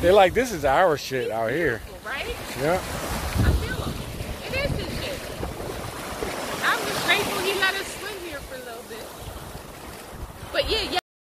They're like, this is our shit out here. Right? Yeah. I feel him. It is his shit. I'm just grateful he let us swim here for a little bit. But yeah.